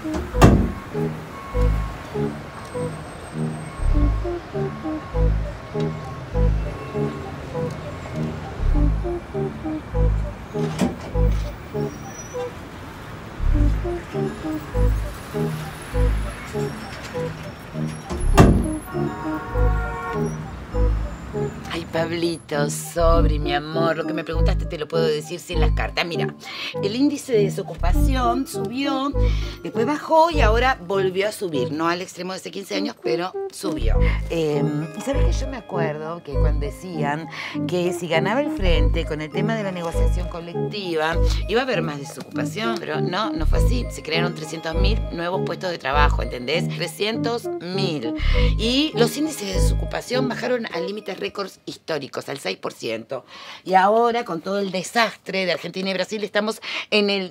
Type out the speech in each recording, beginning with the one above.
Ay, Pablito, sobre, mi amor, lo que me preguntaste te lo puedo decir sin las cartas. Mira, el índice de desocupación subió, después bajó y ahora volvió a subir. No al extremo de hace 15 años, pero subió. ¿Sabes que yo me acuerdo que cuando decían que si ganaba el frente con el tema de la negociación colectiva, iba a haber más desocupación? Pero no fue así. Se crearon 300.000 nuevos puestos de trabajo, ¿entendés? 300.000. Y los índices de desocupación bajaron a límites récords históricos, al 6%. Y ahora, con todo el desastre de Argentina y Brasil, estamos en el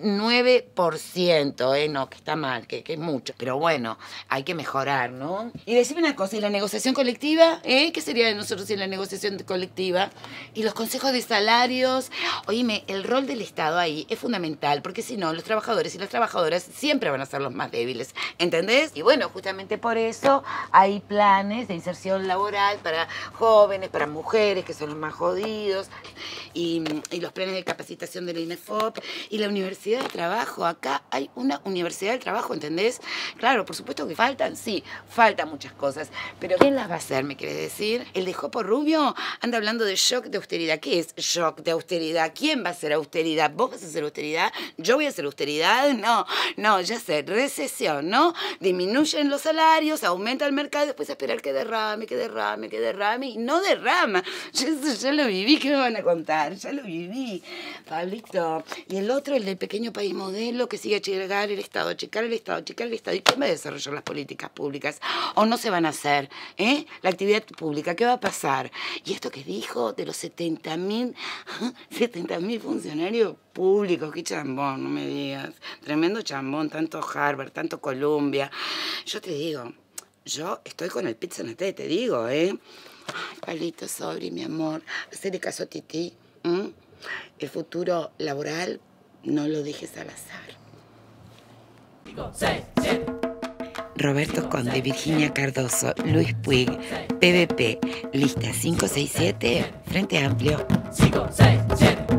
9%. No, que está mal, que es mucho. Pero bueno, hay que mejorar, ¿no? Y decime una cosa, ¿y la negociación colectiva? ¿Qué sería de nosotros sin la negociación colectiva? ¿Y los consejos de salarios? Oíme, el rol del Estado ahí es fundamental, porque si no, los trabajadores y las trabajadoras siempre van a ser los más débiles, ¿entendés? Y bueno, justamente por eso hay planes de inserción laboral para jóvenes, para mujeres, que son los más jodidos, y los planes de capacitación de la INEFOP, y la Universidad de Trabajo. Acá hay una Universidad del Trabajo, ¿entendés? Claro, por supuesto que faltan, sí, faltan muchas cosas, pero ¿quién las va a hacer, me querés decir? ¿El de Jopo Rubio anda hablando de shock de austeridad? ¿Qué es shock de austeridad? ¿Quién va a hacer austeridad? ¿Vos vas a hacer austeridad? ¿Yo voy a hacer austeridad? No, ya sé, recesión, ¿no? Disminuyen los salarios, aumenta el mercado, después a esperar que derrame, y no derrama. Yo eso ya lo viví, ¿qué me van a contar? Ya lo viví, Pablito. Y el otro, el del pequeño país modelo, que sigue achicar el Estado. ¿Y quién va a desarrollar las políticas públicas? ¿O no se van a hacer? La actividad pública, ¿qué va a pasar? Y esto que dijo de los 70.000 funcionarios públicos, qué chambón, no me digas. Tremendo chambón, tanto Harvard, tanto Columbia. Yo te digo, yo estoy con el pizza en te digo, Ay, Pablito, sobre, mi amor, hacerle caso a Titi. El futuro laboral no lo dejes al azar. 5, 6, 7. Roberto Conde, Virginia Cardoso, Luis Puig, PVP, lista 567, Frente Amplio. 5, 6, 7.